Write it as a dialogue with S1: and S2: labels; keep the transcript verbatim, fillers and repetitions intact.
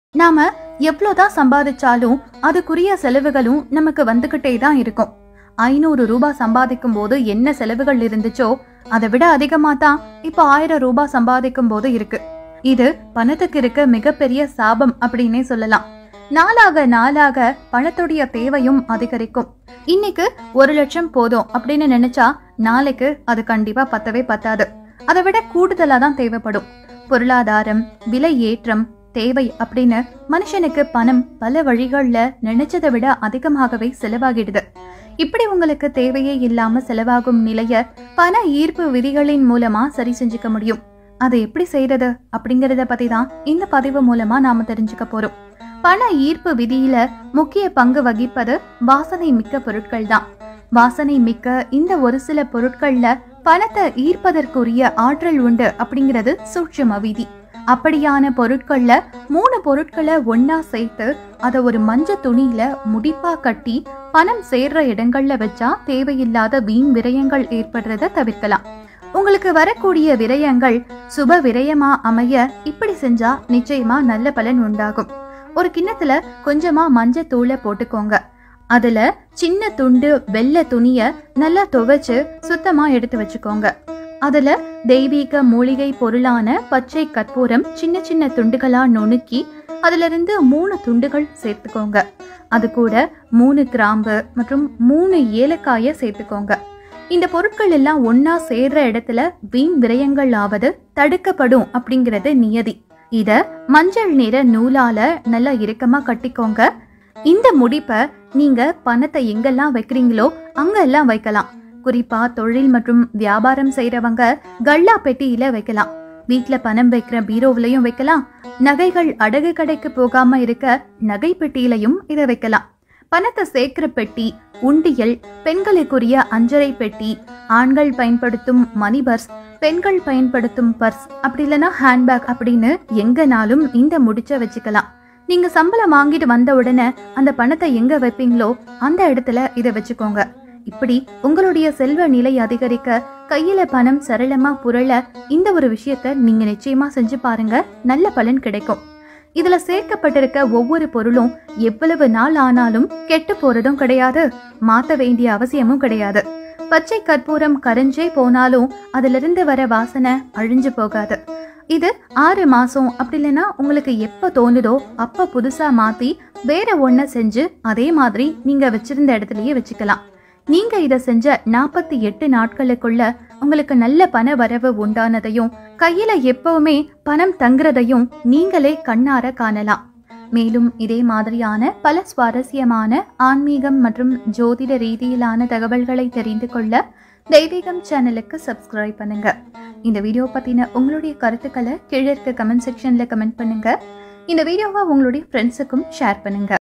S1: நாம எவ்வளவுதான் சம்பாதிச்சாலும் அதுக்குரிய செலவுகளும் நமக்கு வந்துகிட்டே தான் இருக்கும். ஐநூறு ரூபாய் சம்பாதிக்கும் போது என்ன செலவுகள் இருந்துச்சோ அதை விட அதிகமா தான் இப்ப ஆயிரம் ரூபாய் சம்பாதிக்கும் போது இருக்கு. இது பணத்துக்கு இருக்க மிகப்பெரிய சாபம் அப்படின்னே சொல்லலாம். நாளாக நாளாக பணத்துடைய தேவையும் அதிகரிக்கும். இன்னைக்கு ஒரு லட்சம் போதும் அப்படின்னு நினைச்சா நாளைக்கு அது கண்டிப்பா பத்தவே பத்தாது. அதை விட கூடுதலா தான் தேவைப்படும். பொருளாதாரம், விலை ஏற்றம், தேவை அப்படின்னு மனுஷனுக்கு பணம் பல வழிகள்ல நினைச்சதை விட அதிகமாகவே செலவாகிடுது. இப்படி உங்களுக்கு தேவையே இல்லாம செலவாகும் நிலைய பண ஈர்ப்பு விதிகளின் மூலமா சரி செஞ்சுக்க முடியும். அதை எப்படி செய்யறது அப்படிங்கறத பத்தி தான் இந்த பதிவு மூலமா நாம தெரிஞ்சுக்க போறோம். பண ஈர்ப்பு விதியில முக்கிய பங்கு வகிப்பது வாசனை மிக்க பொருட்கள் தான். வாசனை மிக்க இந்த ஒரு சில பொருட்கள்ல பணத்தை ஈர்ப்பதற்குரிய ஆற்றல் உண்டு அப்படிங்கிறது சூட்சும விதி. அப்படியான பொருட்கள்ல மூணு பொருட்களை ஒன்னா சேர்த்து அதை ஒரு மஞ்ச துணியில முடிப்பா கட்டி பணம் சேர்ற இடங்கள்ல வச்சா தேவையில்லாத வீண் விரயங்கள் ஏற்படுறத தவிர்க்கலாம். உங்களுக்கு வரக்கூடிய விரயங்கள் சுப விரயமா அமைய இப்படி செஞ்சா நிச்சயமா நல்ல பலன் உண்டாகும். ஒரு கிண்ணத்துல கொஞ்சமா மஞ்ச தூளை போட்டுக்கோங்க. அதுல சின்ன துண்டு வெள்ளை துணிய நல்லா துவைச்சு சுத்தமா எடுத்து வச்சுக்கோங்க. அதுல தெய்வீக மூலிகை பொருளான பச்சை கற்பூரம் சின்ன சின்ன துண்டுகளா நுணுக்கி அதுல இருந்து மூணு துண்டுகள் சேர்த்துக்கோங்க. அது கூட மூணு கிராம்பு மற்றும் மூணு ஏலக்காய சேர்த்துக்கோங்க. இந்த பொருட்கள் எல்லாம் ஒன்னா சேர்ற இடத்துல வீண் விரயங்கள் ஆவது தடுக்கப்படும் அப்படிங்கறது நியதி. இத மஞ்சள் நிற நூலால நல்லா இறுக்கமா கட்டிக்கோங்க. இந்த முடிப்ப நீங்க பணத்தை எங்கெல்லாம் வைக்கிறீங்களோ அங்க எல்லாம் வைக்கலாம். குறிப்பா தொழில் மற்றும் வியாபாரம் செய்யறவங்க கல்லா பெட்டியில வைக்கலாம். வீட்டுல பணம் வைக்கிற பீரோவிலையும் வைக்கலாம். நகைகள் அடகு கடைக்கு போகாம இருக்க நகை பெட்டியிலையும் இதை வைக்கலாம். பணத்தை சேர்க்கிற பெட்டி, உண்டியல், பெண்களுக்குரிய அஞ்சரை பெட்டி, ஆண்கள் பயன்படுத்தும் மணி பர்ஸ், பெண்கள் பயன்படுத்தும் பர்ஸ், அப்படி இல்லைன்னா ஹேண்ட்பேக் அப்படின்னு எங்கனாலும் இந்த முடிச்ச வச்சுக்கலாம். நீங்க சம்பளம் வாங்கிட்டு வந்த உடனே அந்த பணத்தை எங்க வைப்பீங்களோ அந்த இடத்துல இதை வச்சுக்கோங்க. இப்படி உங்களுடைய செல்வ நிலை அதிகரிக்க, கையில பணம் சரளமா புரள இந்த ஒரு விஷயத்த நீங்க நிச்சயமா செஞ்சு பாருங்க. நல்ல பலன் கிடைக்கும். இதுல சேர்க்கப்பட்டிருக்க ஒவ்வொரு பொருளும் எவ்வளவு நாள் ஆனாலும் கெட்டு போறதும் கிடையாது, மாத்த வேண்டிய அவசியமும் கிடையாது. பச்சை கற்பூரம் கரைஞ்சே போனாலும் அதுல இருந்து வர வாசனை அழிஞ்சு போகாது. இது ஆறு மாசம் அப்படி இல்லைன்னா உங்களுக்கு எப்ப தோணுதோ அப்ப புதுசா மாத்தி வேற ஒன்ன செஞ்சு அதே மாதிரி நீங்க வச்சிருந்த இடத்துலயே வச்சுக்கலாம். நீங்க இத செஞ்ச நாற்பத்தி எட்டு நாட்களுக்குள்ள உங்களுக்கு நல்ல பண வரவு உண்டானதையும் கையில எப்பவுமே பணம் தங்குறதையும் நீங்களே கண்ணார காணலாம். மேலும் இதே மாதிரியான பல சுவாரஸ்யமான ஆன்மீகம் மற்றும் ஜோதிட ரீதியிலான தகவல்களை தெரிந்து கொள்ள தெய்வீகம் சேனலுக்கு சப்ஸ்கிரைப் பண்ணுங்க. இந்த வீடியோ பத்தின உங்களுடைய கருத்துக்களை கீழே இருக்க கமெண்ட் செக்ஷன்ல கமெண்ட் பண்ணுங்க. இந்த வீடியோவை உங்களுடைய ஃப்ரெண்ட்ஸுக்கும் ஷேர் பண்ணுங்க.